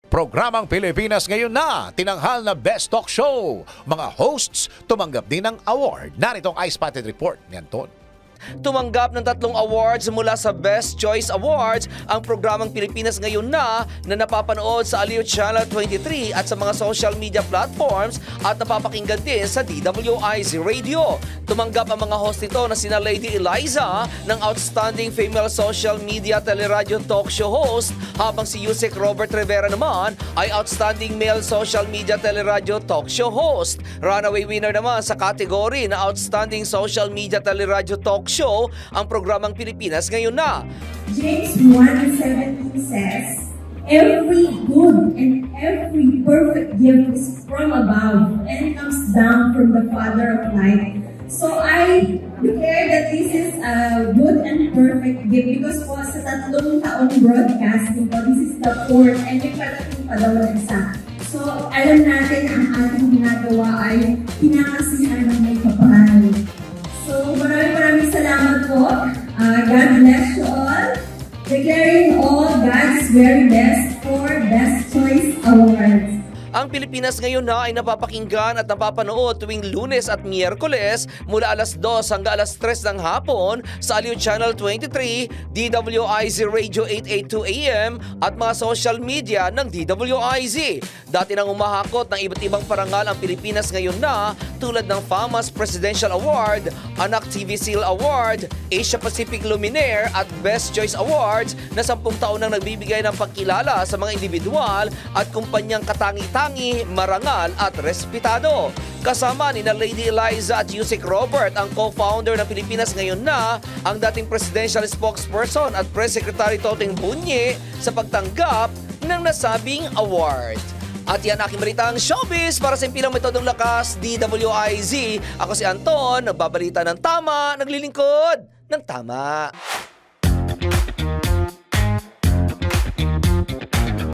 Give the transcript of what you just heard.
Programang Pilipinas Ngayon na, tinanghal na Best Talk Show. Mga hosts tumanggap din ng award. Narito ang iSpotted Report ni Anton. Tumanggap ng 3 awards mula sa Best Choice Awards ang programang Pilipinas Ngayon na napapanood sa Aliw Channel 23 at sa mga social media platforms at napapakinggan din sa DWIZ Radio. Tumanggap ang mga host nito na sina Lady Eliza ng Outstanding Female Social Media Teleradyo Talk Show Host, habang si Yusek Robert Rivera naman ay Outstanding Male Social Media Teleradyo Talk Show Host. Runaway winner naman sa category na Outstanding Social Media Teleradyo Talk Show ang programang Pilipinas Ngayon na. James 1:17 says, "Every good and every perfect gift is from above and comes down from the Father of light." So I declare that this is a good and perfect gift because po sa 3 taong broadcasting po, this is the 4th and may parating pa daw na isa. So alam natin na ang ating ginagawa ay pinakasihan ng may kapal. So, maraming salamat po. God bless you all. Declaring all God's very best for Best Choice Awards. Ang Pilipinas Ngayon na ay napapakinggan at napapanood tuwing Lunes at Miyerkules mula alas 2 hanggang alas 3 ng hapon sa Aliw Channel 23, DWIZ Radio 882 AM at mga social media ng DWIZ. Dati nang umahakot ng iba't ibang parangal ang Pilipinas Ngayon na tulad ng FAMAS Presidential Award, Anak TV Seal Award, Asia Pacific Luminaire at Best Choice Awards na 10 taon nang nagbibigay ng pagkilala sa mga individual at kumpanyang katangi-tangi, marangal at respetado. Kasama ni na Lady Eliza at Yusek Robert ang co-founder ng Pilipinas Ngayon na, ang dating presidential spokesperson at press secretary Toteng Bunye sa pagtanggap ng nasabing award. At yan aking balitang showbiz para sa impilang metodong lakas, DWIZ. Ako si Anton, nagbabalita ng tama, naglilingkod ng tama.